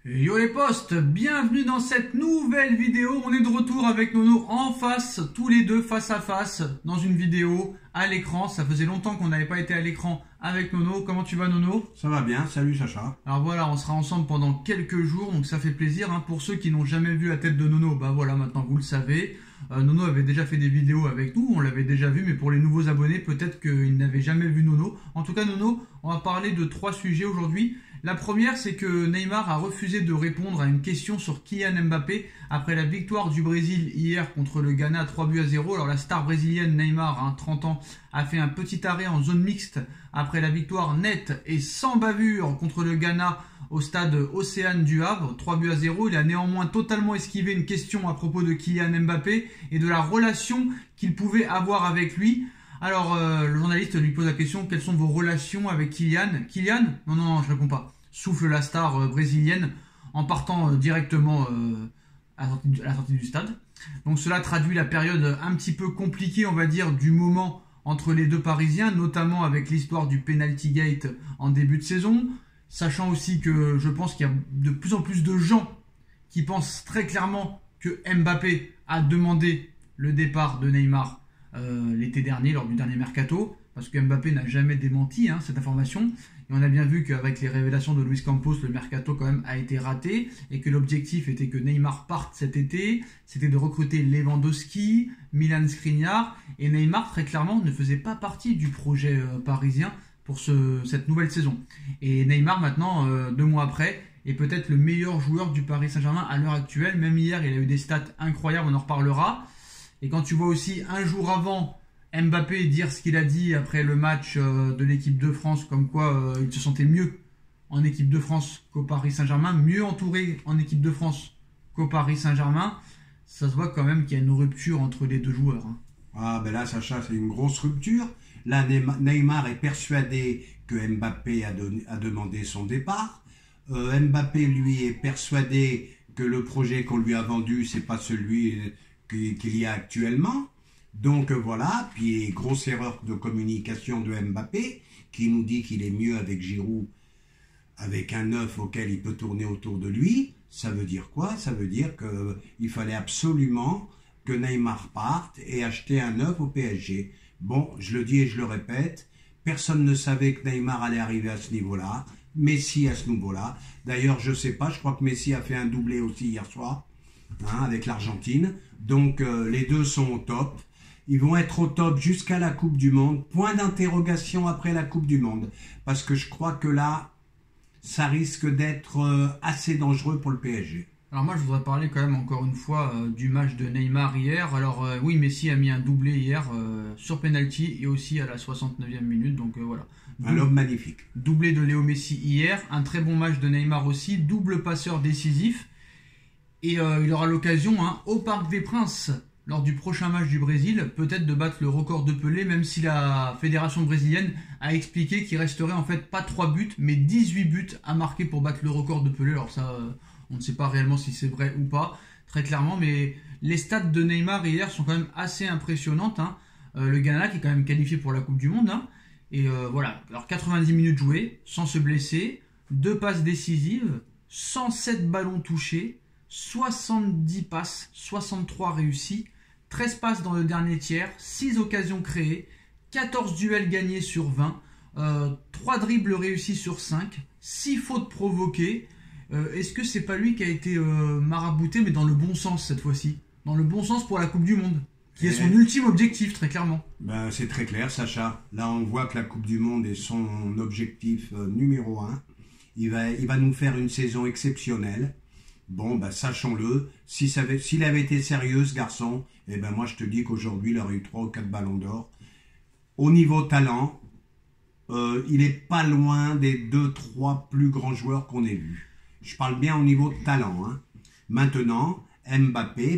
Yo les postes, bienvenue dans cette nouvelle vidéo. On est de retour avec Nono en face, tous les deux face à face, dans une vidéo à l'écran. Ça faisait longtemps qu'on n'avait pas été à l'écran avec Nono. Comment tu vas, Nono? Ça va bien, salut Sacha. Alors voilà, on sera ensemble pendant quelques jours, donc ça fait plaisir. Pour ceux qui n'ont jamais vu la tête de Nono, bah voilà, maintenant vous le savez. Nono avait déjà fait des vidéos avec nous, on l'avait déjà vu, mais pour les nouveaux abonnés, peut-être qu'ils n'avaient jamais vu Nono. En tout cas, Nono, on va parler de 3 sujets aujourd'hui. La première, c'est que Neymar a refusé de répondre à une question sur Kylian Mbappé après la victoire du Brésil hier contre le Ghana 3-0. Alors la star brésilienne Neymar, 30 ans, a fait un petit arrêt en zone mixte après la victoire nette et sans bavure contre le Ghana au stade Océane du Havre, 3-0. Il a néanmoins totalement esquivé une question à propos de Kylian Mbappé et de la relation qu'il pouvait avoir avec lui. Alors, le journaliste lui pose la question: quelles sont vos relations avec Kylian? Kylian? Non, je réponds pas. Souffle la star brésilienne en partant directement à la sortie du stade. Donc cela traduit la période un petit peu compliquée, on va dire, du moment entre les deux Parisiens, notamment avec l'histoire du penalty gate en début de saison, sachant aussi que je pense qu'il y a de plus en plus de gens qui pensent très clairement que Mbappé a demandé le départ de Neymar l'été dernier, lors du dernier mercato, parce que Mbappé n'a jamais démenti cette information. Et on a bien vu qu'avec les révélations de Luis Campos, le mercato quand même a été raté, et que l'objectif était que Neymar parte cet été, c'était de recruter Lewandowski, Milan Skriniar, et Neymar très clairement ne faisait pas partie du projet parisien pour cette nouvelle saison. Et Neymar maintenant, 2 mois après, est peut-être le meilleur joueur du Paris Saint-Germain à l'heure actuelle. Même hier, il a eu des stats incroyables, on en reparlera. Et quand tu vois aussi un jour avant Mbappé dire ce qu'il a dit après le match de l'équipe de France, comme quoi il se sentait mieux en équipe de France qu'au Paris Saint-Germain, mieux entouré en équipe de France qu'au Paris Saint-Germain, ça se voit quand même qu'il y a une rupture entre les deux joueurs. Ah ben là Sacha, c'est une grosse rupture. Là Neymar est persuadé que Mbappé a demandé son départ. Mbappé lui est persuadé que le projet qu'on lui a vendu, c'est pas celui qu'il y a actuellement. Donc voilà, puis grosse erreur de communication de Mbappé, qui nous dit qu'il est mieux avec Giroud, avec un 9 auquel il peut tourner autour de lui. Ça veut dire quoi? Ça veut dire qu'il fallait absolument que Neymar parte et acheter un 9 au PSG. Bon, je le dis et je le répète, personne ne savait que Neymar allait arriver à ce niveau-là, Messi à ce niveau-là. D'ailleurs, je sais pas, je crois que Messi a fait un doublé aussi hier soir, avec l'Argentine. Donc les deux sont au top. Ils vont être au top jusqu'à la Coupe du Monde. Point d'interrogation après la Coupe du Monde. Parce que je crois que là, ça risque d'être assez dangereux pour le PSG. Alors moi, je voudrais parler quand même encore une fois du match de Neymar hier. Alors oui, Messi a mis un doublé hier sur penalty et aussi à la 69e minute. Donc voilà. Un homme magnifique. Doublé de Léo Messi hier. Un très bon match de Neymar aussi. Double passeur décisif. Et il aura l'occasion au Parc des Princes, lors du prochain match du Brésil, peut-être de battre le record de Pelé, même si la fédération brésilienne a expliqué qu'il resterait en fait pas 3 buts, mais 18 buts à marquer pour battre le record de Pelé. Alors ça, on ne sait pas réellement si c'est vrai ou pas, très clairement, mais les stats de Neymar hier sont quand même assez impressionnantes. Le Ghana qui est quand même qualifié pour la Coupe du Monde. Et voilà, alors 90 minutes jouées, sans se blesser, 2 passes décisives, 107 ballons touchés, 70 passes, 63 réussis, 13 passes dans le dernier tiers, 6 occasions créées, 14 duels gagnés sur 20, 3 dribbles réussis sur 5, 6 fautes provoquées. Est-ce que c'est pas lui qui a été marabouté, mais dans le bon sens cette fois-ci? Dans le bon sens pour la Coupe du Monde, qui est son ultime objectif, très clairement. Ben, c'est très clair, Sacha. Là, on voit que la Coupe du Monde est son objectif numéro 1. Il va nous faire une saison exceptionnelle. Bon, ben, sachons-le, s'il avait été sérieux, ce garçon, eh ben, moi, je te dis qu'aujourd'hui, il aurait eu 3 ou 4 ballons d'or. Au niveau talent, il n'est pas loin des 2-3 plus grands joueurs qu'on ait vus. Je parle bien au niveau de talent. Maintenant, Mbappé,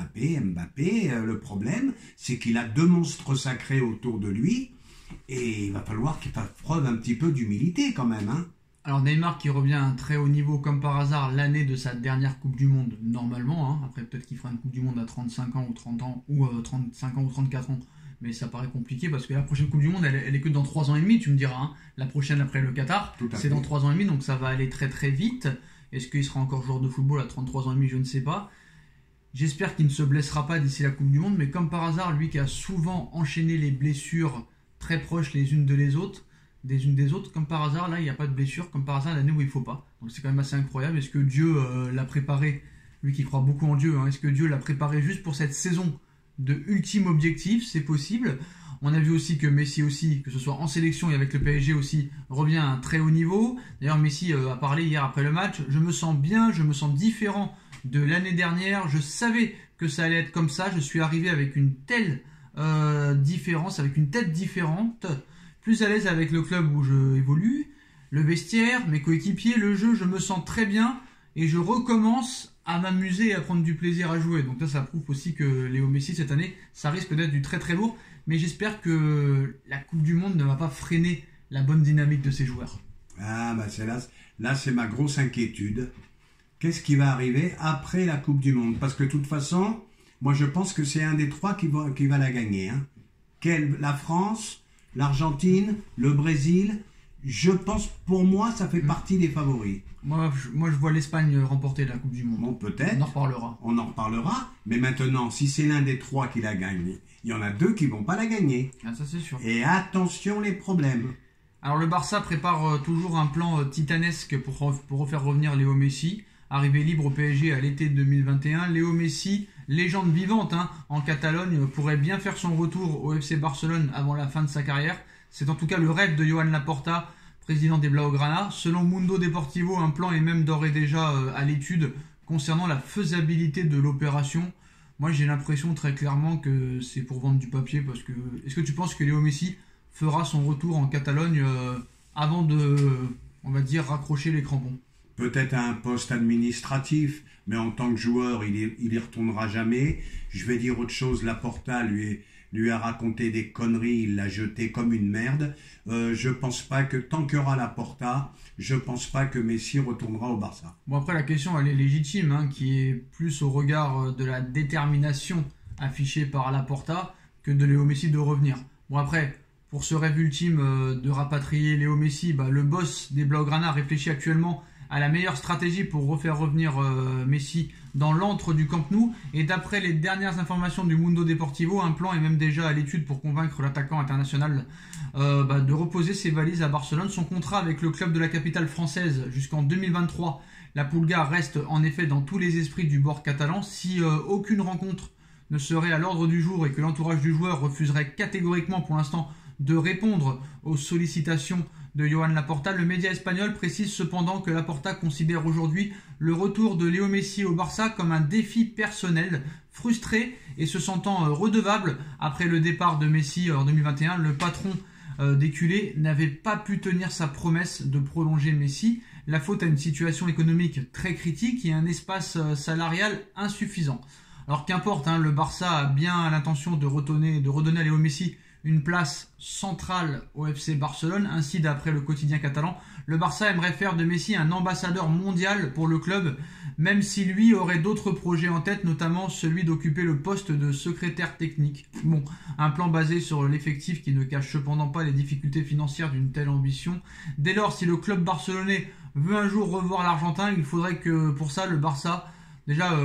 le problème, c'est qu'il a 2 monstres sacrés autour de lui, et il va falloir qu'il fasse preuve un petit peu d'humilité quand même, Alors Neymar qui revient à un très haut niveau comme par hasard l'année de sa dernière Coupe du Monde normalement. Après peut-être qu'il fera une Coupe du Monde à 35 ans ou 30 ans ou 35 ans ou 34 ans. Mais ça paraît compliqué parce que la prochaine Coupe du Monde elle est que dans 3 ans et demi, tu me diras. La prochaine après le Qatar, c'est dans 3 ans et demi, donc ça va aller très très vite. Est-ce qu'il sera encore joueur de football à 33 ans et demi? Je ne sais pas. J'espère qu'il ne se blessera pas d'ici la Coupe du Monde, mais comme par hasard, lui qui a souvent enchaîné les blessures très proches les unes des autres, comme par hasard, là, il n'y a pas de blessure, comme par hasard, l'année où il ne faut pas. Donc c'est quand même assez incroyable. Est-ce que Dieu l'a préparé, lui qui croit beaucoup en Dieu, est-ce que Dieu l'a préparé juste pour cette saison de ultime objectif? C'est possible. On a vu aussi que Messi aussi, que ce soit en sélection et avec le PSG aussi, revient à un très haut niveau. D'ailleurs, Messi a parlé hier après le match. Je me sens bien, je me sens différent de l'année dernière. Je savais que ça allait être comme ça. Je suis arrivé avec une telle différence, avec une tête différente, plus à l'aise avec le club où je évolue, le vestiaire, mes coéquipiers, le jeu. Je me sens très bien et je recommence à m'amuser et à prendre du plaisir à jouer. Donc là, ça prouve aussi que Léo Messi, cette année, ça risque d'être du très très lourd. Mais j'espère que la Coupe du Monde ne va pas freiner la bonne dynamique de ces joueurs. Ah, bah là, c'est ma grosse inquiétude. Qu'est-ce qui va arriver après la Coupe du Monde? Parce que de toute façon, moi je pense que c'est un des trois qui va la gagner. La France, l'Argentine, le Brésil. Je pense, pour moi, ça fait partie des favoris. Moi, je vois l'Espagne remporter la Coupe du Monde. Bon, peut-être. On en reparlera. Mais maintenant, si c'est l'un des trois qui la gagne, il y en a deux qui vont pas la gagner. Ah, ça c'est sûr. Et attention les problèmes. Alors le Barça prépare toujours un plan titanesque pour refaire revenir Léo Messi. Arrivé libre au PSG à l'été 2021, Léo Messi, légende vivante en Catalogne, pourrait bien faire son retour au FC Barcelone avant la fin de sa carrière. C'est en tout cas le rêve de Joan Laporta, président des Blaugrana. Selon Mundo Deportivo, un plan est même d'ores et déjà à l'étude concernant la faisabilité de l'opération. Moi, j'ai l'impression très clairement que c'est pour vendre du papier, parce que... Est-ce que tu penses que Léo Messi fera son retour en Catalogne avant de, on va dire, raccrocher les crampons? Peut-être à un poste administratif, mais en tant que joueur, il y retournera jamais. Je vais dire autre chose, Laporta lui a raconté des conneries, il l'a jeté comme une merde. Je pense pas que, tant qu'il y aura Laporta, je pense pas que Messi retournera au Barça. Bon, après, la question, elle est légitime, qui est plus au regard de la détermination affichée par Laporta que de Léo Messi de revenir. Bon, après, pour ce rêve ultime de rapatrier Léo Messi, le boss des Blaugrana réfléchit actuellement à la meilleure stratégie pour refaire revenir Messi dans l'antre du Camp Nou. Et d'après les dernières informations du Mundo Deportivo, un plan est même déjà à l'étude pour convaincre l'attaquant international de reposer ses valises à Barcelone. Son contrat avec le club de la capitale française jusqu'en 2023. La Pulga reste en effet dans tous les esprits du bord catalan. Si aucune rencontre ne serait à l'ordre du jour et que l'entourage du joueur refuserait catégoriquement pour l'instant de répondre aux sollicitations de Joan Laporta, le média espagnol précise cependant que Laporta considère aujourd'hui le retour de Léo Messi au Barça comme un défi personnel. Frustré et se sentant redevable après le départ de Messi en 2021, le patron des culés n'avait pas pu tenir sa promesse de prolonger Messi. La faute à une situation économique très critique et un espace salarial insuffisant. Alors qu'importe, le Barça a bien l'intention de redonner à Léo Messi une place centrale au FC Barcelone. Ainsi, d'après le quotidien catalan, le Barça aimerait faire de Messi un ambassadeur mondial pour le club, même si lui aurait d'autres projets en tête, notamment celui d'occuper le poste de secrétaire technique. Bon, un plan basé sur l'effectif qui ne cache cependant pas les difficultés financières d'une telle ambition. Dès lors, si le club barcelonais veut un jour revoir l'Argentin, il faudrait que pour ça le Barça déjà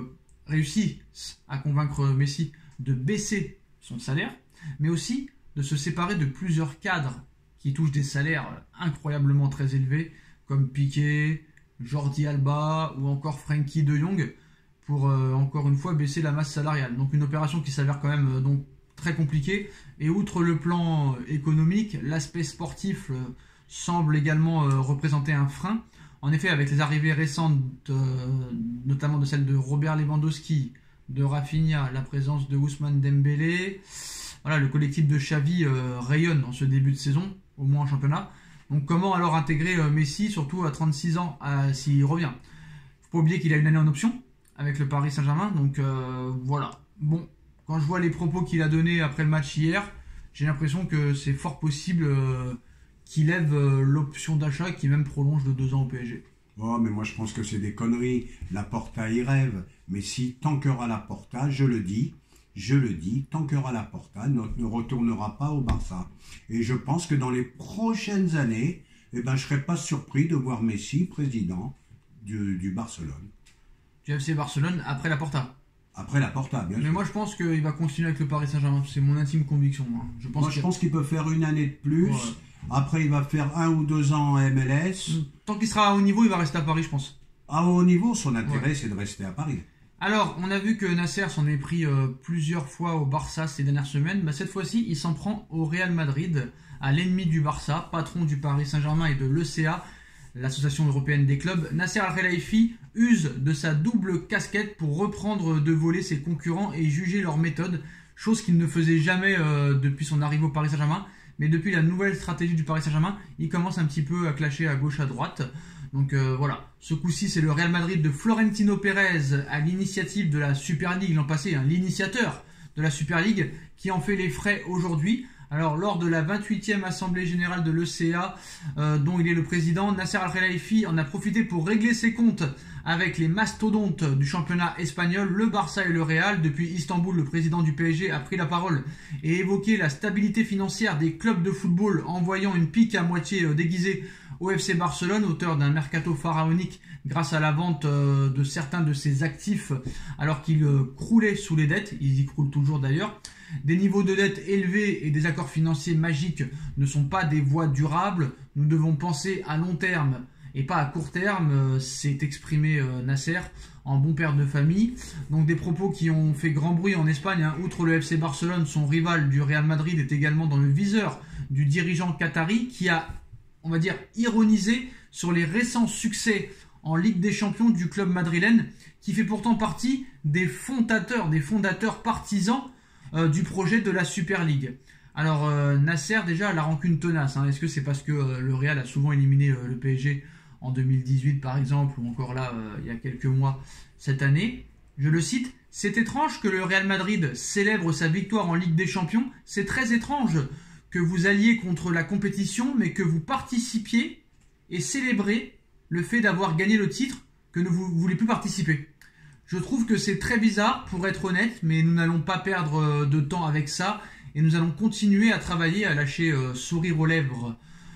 réussisse à convaincre Messi de baisser son salaire, mais aussi de se séparer de plusieurs cadres qui touchent des salaires incroyablement très élevés, comme Piqué, Jordi Alba ou encore Frenkie de Jong, pour encore une fois baisser la masse salariale. Donc une opération qui s'avère quand même donc très compliquée. Et outre le plan économique, l'aspect sportif semble également représenter un frein. En effet, avec les arrivées récentes, notamment de celle de Robert Lewandowski, de Rafinha, la présence de Ousmane Dembélé, voilà, le collectif de Xavi rayonne en ce début de saison, au moins en championnat. Donc comment alors intégrer Messi, surtout à 36 ans, s'il revient? Faut pas oublier qu'il a une année en option avec le Paris Saint-Germain, donc voilà. Bon, quand je vois les propos qu'il a donnés après le match hier, j'ai l'impression que c'est fort possible qu'il lève l'option d'achat, qui même prolonge de 2 ans au PSG. Oh, mais moi je pense que c'est des conneries. Laporta y rêve. Mais si, tant qu'il y aura Laporta, je le dis, tant qu'il y aura Laporta, ne retournera pas au Barça. Et je pense que dans les prochaines années, je ne serais pas surpris de voir Messi président du Barcelone. Du FC Barcelone après la Porta. Après la Porta, bien sûr. Mais moi je pense qu'il va continuer avec le Paris Saint-Germain, c'est mon intime conviction. Moi je pense qu'il peut faire une année de plus. Ouais. Après, il va faire 1 ou 2 ans en MLS. Tant qu'il sera à haut niveau, il va rester à Paris, je pense. À haut niveau, son intérêt, c'est de rester à Paris. Alors, on a vu que Nasser s'en est pris plusieurs fois au Barça ces dernières semaines. Cette fois-ci, il s'en prend au Real Madrid, à l'ennemi du Barça, patron du Paris Saint-Germain et de l'ECA, l'association européenne des clubs. Nasser Al-Khelaifi use de sa double casquette pour reprendre de voler ses concurrents et juger leurs méthodes, chose qu'il ne faisait jamais depuis son arrivée au Paris Saint-Germain. Mais depuis la nouvelle stratégie du Paris Saint-Germain, il commence un petit peu à clasher à gauche, à droite. Donc voilà, ce coup-ci c'est le Real Madrid de Florentino Pérez à l'initiative de la Super League l'an passé, l'initiateur de la Super League qui en fait les frais aujourd'hui. Alors lors de la 28e Assemblée Générale de l'ECA, dont il est le président, Nasser Al-Khelaifi en a profité pour régler ses comptes avec les mastodontes du championnat espagnol, le Barça et le Real. Depuis Istanbul, le président du PSG a pris la parole et évoqué la stabilité financière des clubs de football, envoyant une pique à moitié déguisée au FC Barcelone, auteur d'un mercato pharaonique grâce à la vente de certains de ses actifs alors qu'il croulait sous les dettes. Ils y croulent toujours d'ailleurs. Des niveaux de dette élevés et des accords financiers magiques ne sont pas des voies durables. Nous devons penser à long terme et pas à court terme, s'est exprimé Nasser en bon père de famille. Donc des propos qui ont fait grand bruit en Espagne. Outre le FC Barcelone, son rival du Real Madrid est également dans le viseur du dirigeant qatari qui a, on va dire, ironisé sur les récents succès en Ligue des Champions du club madrilène, qui fait pourtant partie des fondateurs partisans du projet de la Super League. Alors Nasser déjà a la rancune tenace. Est-ce que c'est parce que le Real a souvent éliminé le PSG en 2018 par exemple, ou encore là il y a quelques mois cette année? Je le cite: c'est étrange que le Real Madrid célèbre sa victoire en Ligue des Champions. C'est très étrange que vous alliez contre la compétition, mais que vous participiez et célébrez le fait d'avoir gagné le titre, que vous ne voulez plus participer. Je trouve que c'est très bizarre, pour être honnête, mais nous n'allons pas perdre de temps avec ça et nous allons continuer à travailler, à lâcher sourire aux lèvres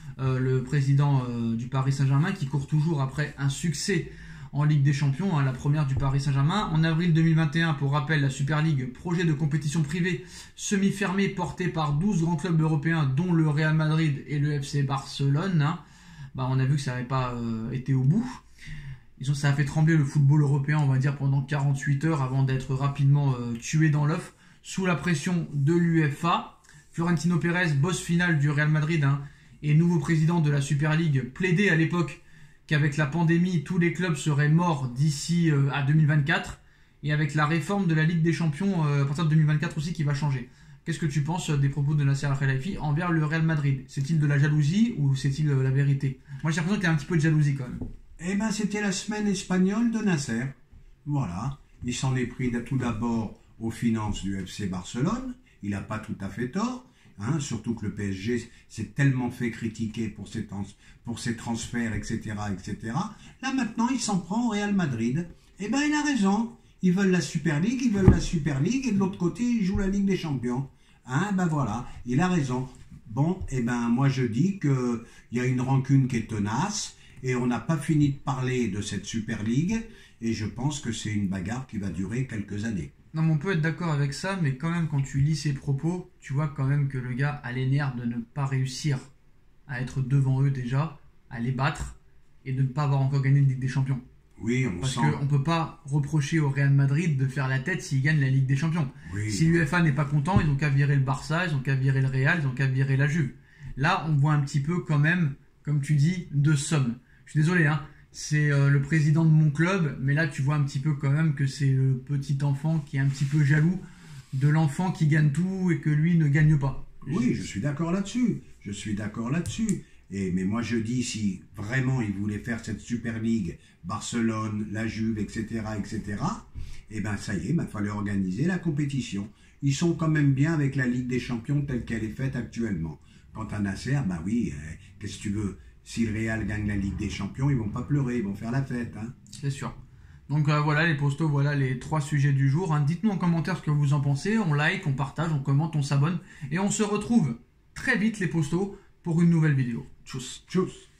le président du Paris Saint-Germain qui court toujours après un succès en Ligue des Champions, la première du Paris Saint-Germain. En avril 2021, pour rappel, la Super League, projet de compétition privée semi-fermée porté par 12 grands clubs européens dont le Real Madrid et le FC Barcelone. On a vu que ça n'avait pas été au bout. Ça a fait trembler le football européen, on va dire, pendant 48 heures avant d'être rapidement tué dans l'œuf sous la pression de l'UEFA. Florentino Pérez, boss final du Real Madrid et nouveau président de la Super League, plaidait à l'époque qu'avec la pandémie, tous les clubs seraient morts d'ici à 2024 et avec la réforme de la Ligue des Champions à partir de 2024 aussi qui va changer. Qu'est-ce que tu penses des propos de Nasser Al-Khelaifi envers le Real Madrid? C'est-il de la jalousie ou c'est-il la vérité? Moi j'ai l'impression qu'il y a un petit peu de jalousie quand même. Eh bien, c'était la semaine espagnole de Nasser. Voilà. Il s'en est pris tout d'abord aux finances du FC Barcelone. Il n'a pas tout à fait tort. Surtout que le PSG s'est tellement fait critiquer pour ses transferts, etc., etc. Là, maintenant, il s'en prend au Real Madrid. Eh bien, il a raison. Ils veulent la Super League, et de l'autre côté, ils jouent la Ligue des Champions. Voilà, il a raison. Bon, moi, je dis qu'il y a une rancune qui est tenace. Et on n'a pas fini de parler de cette Super League, et je pense que c'est une bagarre qui va durer quelques années. Non, mais on peut être d'accord avec ça, mais quand même, quand tu lis ses propos, tu vois quand même que le gars a les nerfs de ne pas réussir à être devant eux déjà, à les battre, et de ne pas avoir encore gagné la Ligue des Champions. Oui, Parce qu'on ne peut pas reprocher au Real Madrid de faire la tête s'il gagne la Ligue des Champions. Oui. Si l'UEFA n'est pas content, ils n'ont qu'à virer le Barça, ils n'ont qu'à virer le Real, ils n'ont qu'à virer la Juve. Là, on voit un petit peu quand même, comme tu dis, de somme. Je suis désolé, c'est le président de mon club, mais là tu vois un petit peu quand même que c'est le petit enfant qui est un petit peu jaloux de l'enfant qui gagne tout et que lui ne gagne pas. Oui, je suis d'accord là-dessus. Mais moi je dis, si vraiment il voulait faire cette Super League, Barcelone, la Juve, etc., ça y est, il fallait organiser la compétition. Ils sont quand même bien avec la Ligue des Champions telle qu'elle est faite actuellement. Quant à Nasser, qu'est-ce que tu veux? Si le Real gagne la Ligue des Champions, ils vont pas pleurer, ils vont faire la fête. C'est sûr. Donc voilà les postos, voilà les 3 sujets du jour. Dites-nous en commentaire ce que vous en pensez. On like, on partage, on commente, on s'abonne. Et on se retrouve très vite les postos pour une nouvelle vidéo. Tchuss. Tchuss.